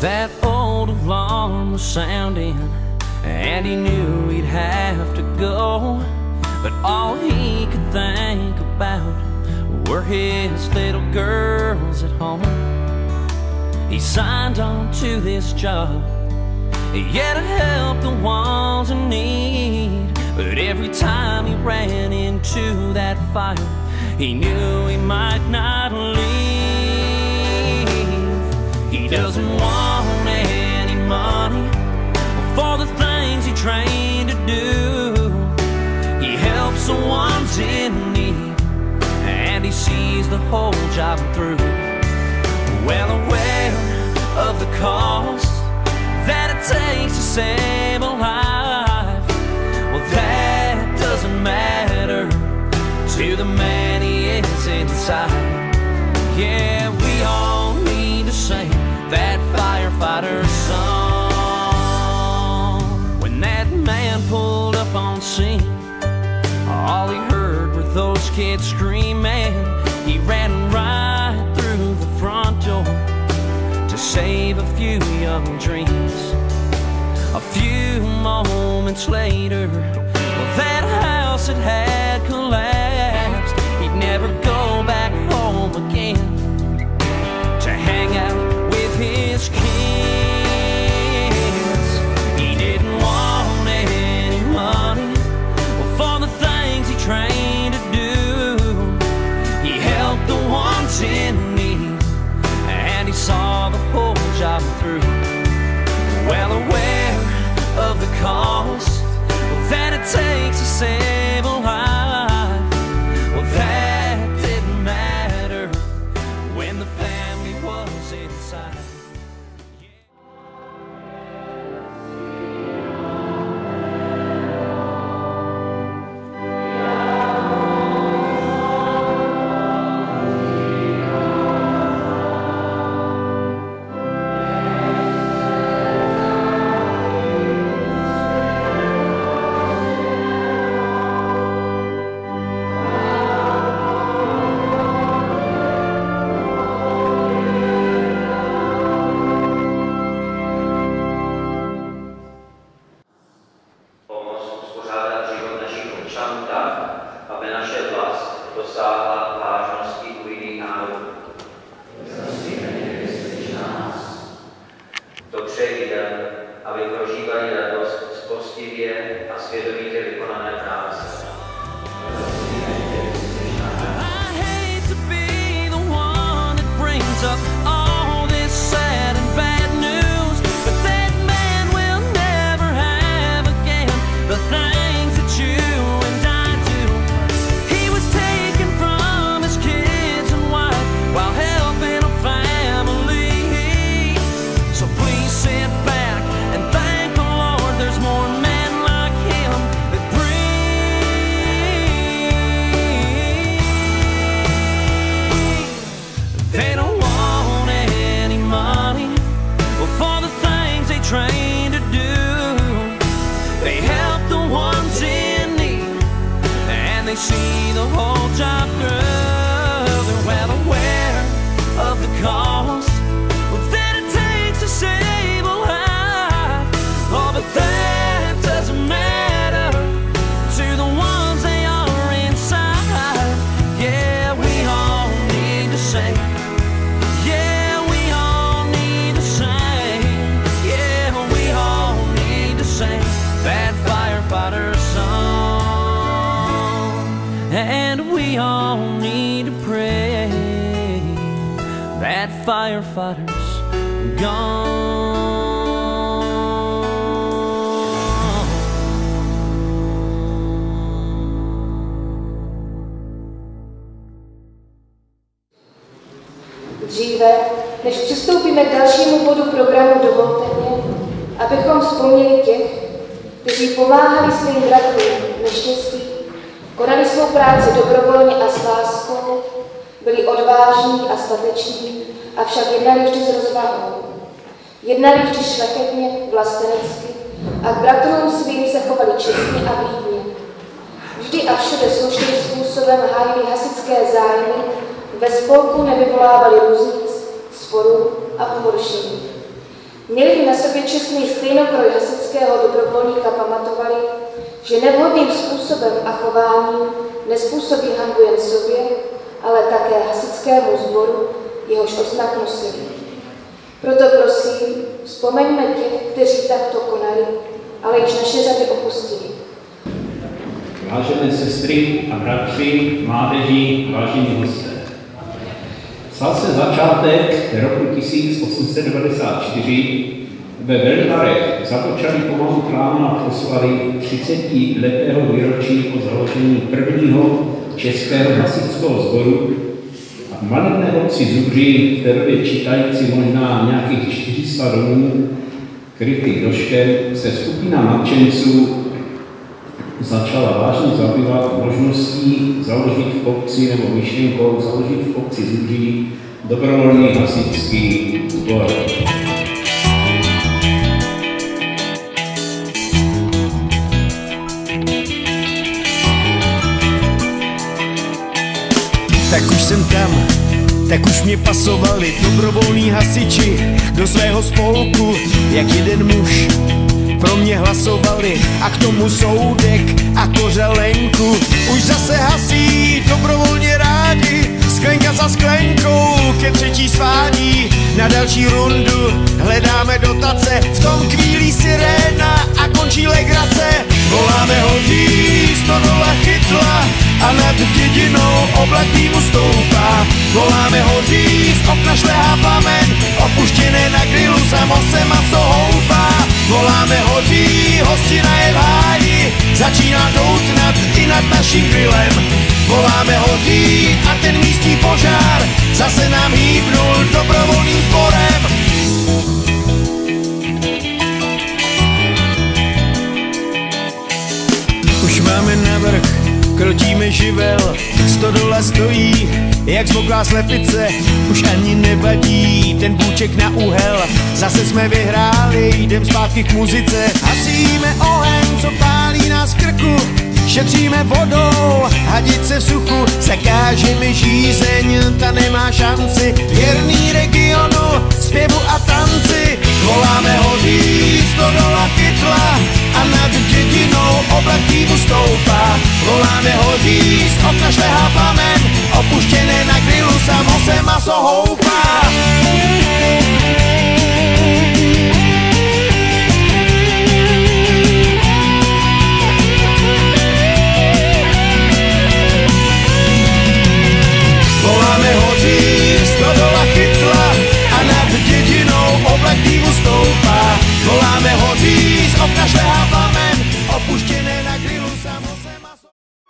That old alarm was sounding, and he knew he'd have to go. But all he could think about were his little girls at home. He signed on to this job, yeah, to help the ones in need. But every time he ran into that fire, he knew he might not leave. He doesn't want any money for the things he trained to do. He helps the ones in need, and he sees the whole job through. Well aware of the cost that it takes to save a life, well, that doesn't matter to the man he is inside. Yeah, we all need to sing that firefighter song. When that man pulled up on scene, all he heard were those kids screaming. He ran right through the front door to save a few young dreams. A few moments later, well, that house had collapsed. He'd never go back home again to hang out with his kids. He didn't want any money for the things he trained to do. He helped the ones in need, and he saw the whole job through. Well aware of the cost that it takes to save a life, well, that didn't matter when the family was inside. Aby prožívali radost z poctivě a svědomitě vykonané práce. Trained to do. They help the ones in need, and they see the whole job through. They're well aware of the cost that it takes to save a life. Oh, but that doesn't matter to the ones they are inside. Yeah, we all need to sing. Yeah, we all need to sing. That firefighter song, and we all need to pray that firefighter's gone. Dříve, než přistoupíme k dalšímu bodu programu, dovolte mě, abychom vzpomněli těch, kteří pomáhali svým bratrům v neštěstí, konali svou práci dobrovolně a s láskou, byli odvážní a stateční, avšak jednali vždy s rozvahou. Jednali vždy šlechetně, vlastenecky a k bratrům svým se chovali čestně a vlídně. Vždy a všude slušným způsobem hájili hasičské zájmy, ve spolku nevyvolávali různic, sporů a pohoršení. Měli na sobě čestný stejnokroj hasičského dobrovolníka pamatovali, že nevhodným způsobem a chováním nezpůsobí hanbu jen sobě, ale také hasičskému sboru, jehož oznak nosili. Proto prosím, vzpomeňme těch, kteří takto konali, ale již naše řady opustili. Vážené sestry a bratři, mládeži, vážení hosté. Stal se začátek roku 1894. Ve Velvarech započali pomalu plánovat oslavy 30letého výročí od založení prvního českého hasičského sboru a v malebné obci Zubří, v té době čítající možná nějakých 400 domů, krytých doškem, se skupina nadšenců začala vážně zabývat možností založit v obci nebo myšlenkou založit v obci Zubří dobrovolný hasičský sbor. Tak už jsem tam, tak už mě pasovali dobrovolní hasiči do svého spolku, jak jeden muž. Pro mě hlasovali a k tomu soudek a kořelenku. Už zase hasí dobrovolně rádi, sklenka za sklenkou ke třetí svádí. Na další rundu hledáme dotace, v tom kvílí siréna a končí legrace. Voláme hodí, stodola chytla a nad dědinou oblak dýmu stoupá. Voláme hodí, z okna šlehá plamen, opuštěné na grilu samo se maso houpá. Voláme hodí, hostina je v háji, začíná doutnat i nad naším grillem. Voláme hodí a ten místní požár zase nám hýbnul dobrovolným sborem. Už máme navrch, krotíme živel, stodola stojí, jak zmoklá slepice, už ani nevadí ten bůček na úhel. Zase jsme vyhráli, jdem zpátky k muzice. Hasíme oheň, co pálí nás v krku, šetříme vodou, hadice v suchu, zakážeme žízeň, ta nemá šanci. Věrný regionu, zpěvu a tanci, voláme hodí, stodola chytla a nad dědinou oblak dýmu stoupá. Voláme hodí, z okna šlehá plamen, opuštěné na grilu samo se maso houpá. Voláme hodí, stodola chytla a nad dědinou oblak dýmu stoupá. Voláme hodí, z okna šlehá plamen, opuštěné na grilu samo se maso.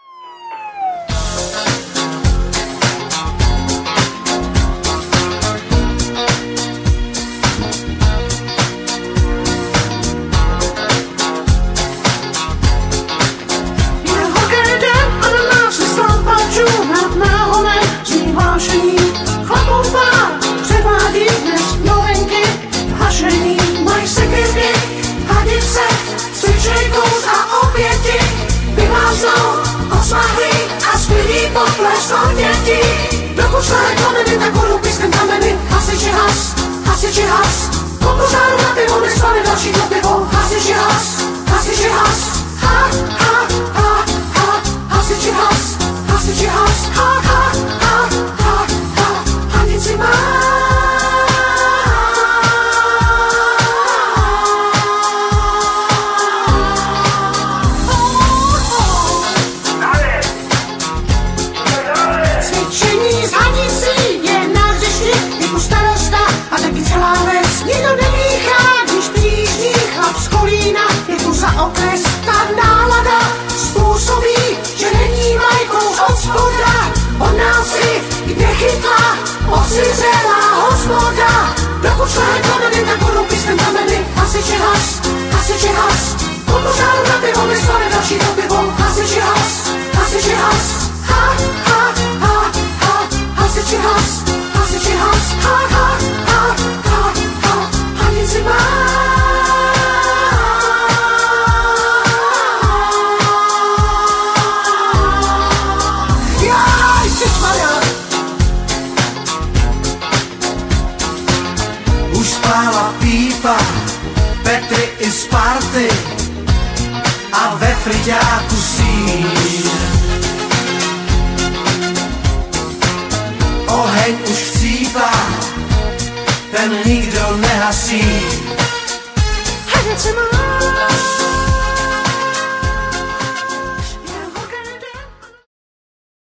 Dokud šlehé plameny, tak vodu pískem kameny. Hasiči has, hasiči has, po požáru na pivo nespane další do pivo. Hasiči has, hasiči has, ha, ha, ha, ha. Hasiči has, hasiči has, ha, ha, ha, ha, ha. Hanici má. Nikdo nemíchá chlípa, Petry i Sparty a ve friťáku sír. Oheň už chcípá, ten nikdo nehasí. Hej, co máš?